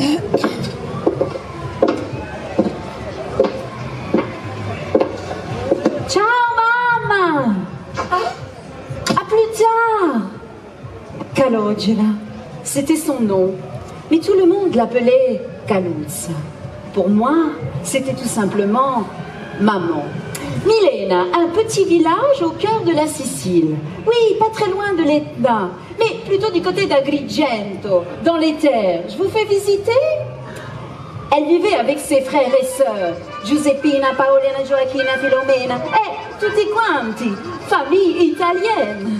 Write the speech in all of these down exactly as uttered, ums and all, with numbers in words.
Ciao mamma! À plus tard! Calogera, c'était son nom, mais tout le monde l'appelait Caluzza. Pour moi, c'était tout simplement maman. Milena, un petit village au cœur de la Sicile. Oui, pas très loin de l'Etna, mais plutôt du côté d'Agrigento, dans les terres. Je vous fais visiter? Elle vivait avec ses frères et sœurs, Giuseppina, Paolina, Gioacchina, Filomena, et tutti quanti, famille italienne.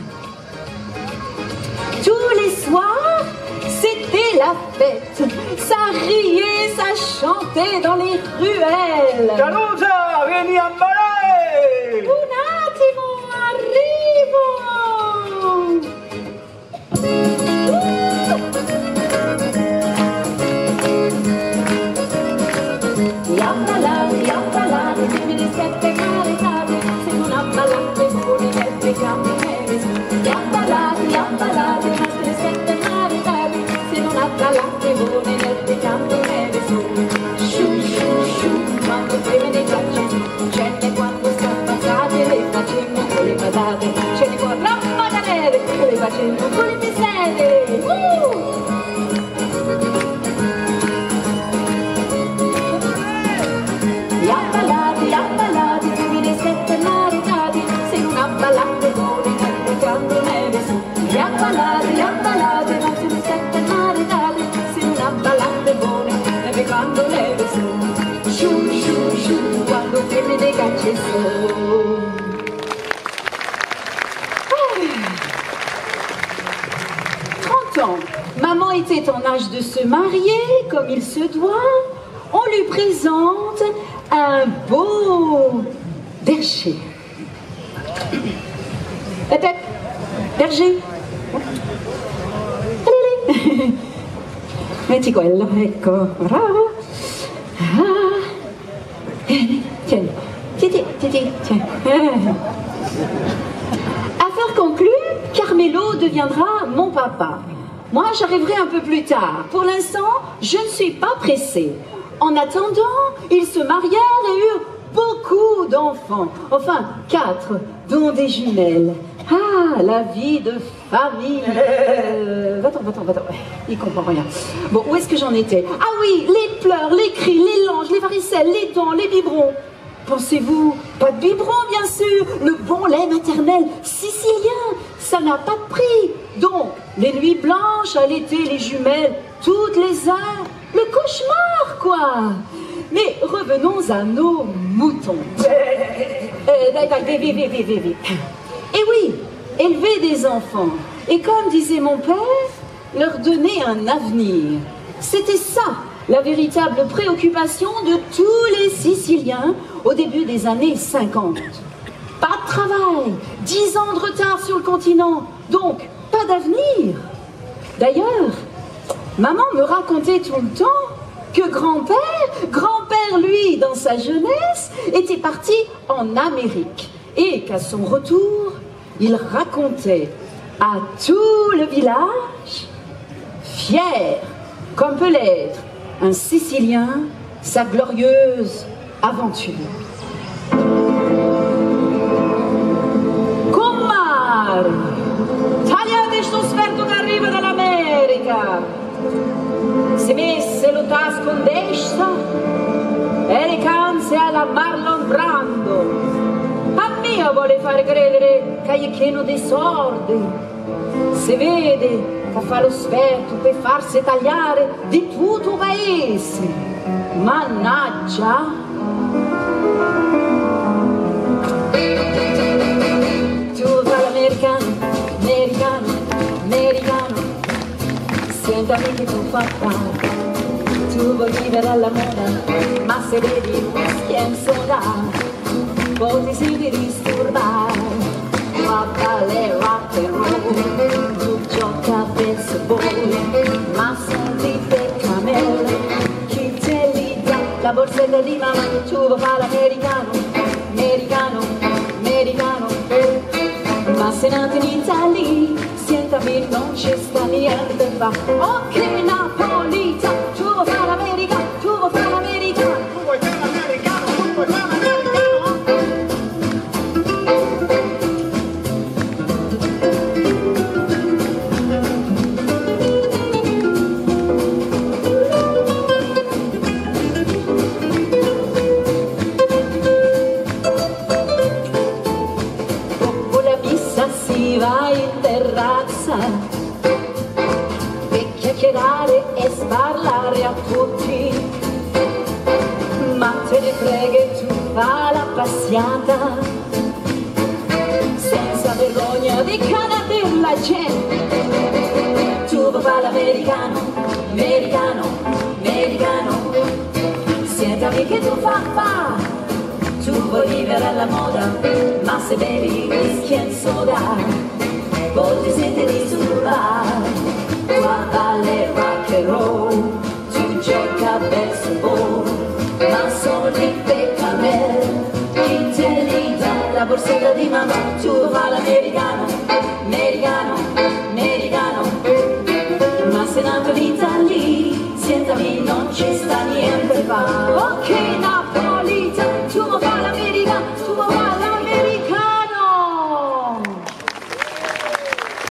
Tous les soirs, c'était la fête. Ça riait, ça chantait dans les ruelles. Caluzza, vieni a ballare! Un attimo, arrivo! Yabballate, yabballate, dimmi di sette caritati, se non abballate voi nelle gambe. Yabballate, yabballate, dimmi di sette caritati, se non abballate voi nelle gambe. Sciù, sciù, sciù, quando prende tracce, ce n'è quando sta passate, le facemmo con le patate, ce ne può rammadanere, le facemmo con le piselle. Uh! Yabballate, yabballate, dimmi di sette maritati, se non abballate voi nelle gambe neve su. Yabballate, yabballate, dimmi di sette maritati, se non abballate voi neve quando neve su. Sciù, sciù, sciù, quando femmine dei cacce su. trente ans, maman était en âge de se marier, comme il se doit. On lui présente un beau berger. Pepe, berger. Allez, metti quello, ecco, bravo. Ah. Tiens, tiens, tiens, tiens, tiens. Affaire conclue, Carmelo deviendra mon papa. Moi, j'arriverai un peu plus tard. Pour l'instant, je ne suis pas pressée. En attendant, ils se marièrent et eurent beaucoup d'enfants. Enfin, quatre, dont des jumelles. Ah, la vie de famille. Euh, va-t'en, va-t'en, va-t'en. Il comprend rien. Bon, où est-ce que j'en étais? Ah oui, les pleurs, les cris, les langes, les varicelles, les dents, les biberons. Pensez-vous, pas de biberon, bien sûr. Le bon lait maternel sicilien, ça n'a pas de prix. Donc, les nuits blanches, à l'été, les jumelles, toutes les heures. Le cauchemar, quoi. Mais revenons à nos moutons. Euh, dai, vite, vite, vite, vite. Et oui, élever des enfants. Et comme disait mon père, leur donner un avenir. C'était ça, la véritable préoccupation de tous les Siciliens au début des années cinquante. Pas de travail, dix ans de retard sur le continent, donc pas d'avenir. D'ailleurs, maman me racontait tout le temps que grand-père, grand-père lui, dans sa jeunesse, était parti en Amérique et qu'à son retour, il racontait à tout le village, fier comme peut l'être un Sicilien, sa glorieuse aventure. Comare, tagliate sto sferto che arriva dall'America. Se messe lo tasco in destra e le canze alla Marlon Brando. A mio vuole fare credere che è pieno di sordi. Se vede che fa lo sperto per farsi tagliare di tutto il paese. Mannaggia! Tu fai l'americano, americano, americano. Sentami che tu fai fare. Tu vuoi vivere alla moda, ma se vedi uno schienzo da, poi ti senti disturbare. Va ballare rock and roll, tu gioca a baseball, ma senti per camel, chi te li dà la borsetta di mamma, tu vuoi fare l'americano, americano, americano, ma se nati in Italia, sentami non ci sta niente fa, ok napolitano, tu vuoi fare mangiare e sparlare a tutti, ma te ne frega, tu fa la passiata senza vergogna di cara della gente. Tu vuoi fare l'americano, americano, americano, sentami che tu fa fa. Tu vuoi vivere alla moda, ma se bevi whisky e soda, poi ti senti disturbar. Qua vale rock and roll, tu gioca baseball, ma sono di Bechamel, chi te li dà la borsetta di mamma. Tu fa l'americano, americano, americano, ma se nato in Italia, sentami non ci sta niente fa. Ok,